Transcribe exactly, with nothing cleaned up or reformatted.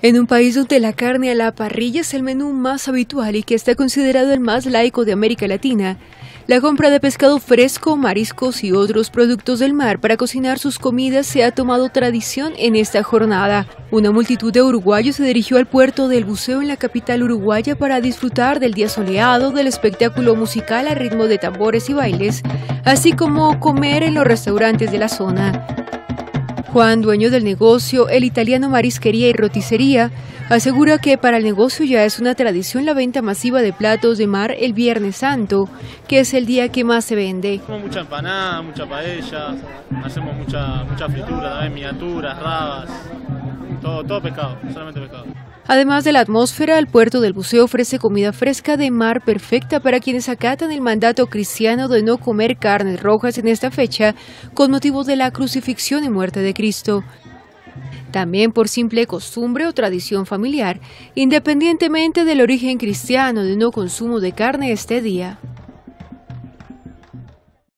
En un país donde la carne a la parrilla es el menú más habitual y que está considerado el más laico de América Latina, la compra de pescado fresco, mariscos y otros productos del mar para cocinar sus comidas se ha tomado tradición en esta jornada. Una multitud de uruguayos se dirigió al puerto del Buceo en la capital uruguaya para disfrutar del día soleado, del espectáculo musical a ritmo de tambores y bailes, así como comer en los restaurantes de la zona. Juan, dueño del negocio, el italiano Marisquería y Roticería, asegura que para el negocio ya es una tradición la venta masiva de platos de mar el Viernes Santo, que es el día que más se vende. Hacemos mucha empanada, mucha paella, hacemos mucha, mucha fritura, también miniaturas, rabas, todo, todo pescado, solamente pescado. Además de la atmósfera, el puerto del Buceo ofrece comida fresca de mar perfecta para quienes acatan el mandato cristiano de no comer carnes rojas en esta fecha con motivo de la crucifixión y muerte de Cristo. También por simple costumbre o tradición familiar, independientemente del origen cristiano de no consumo de carne este día.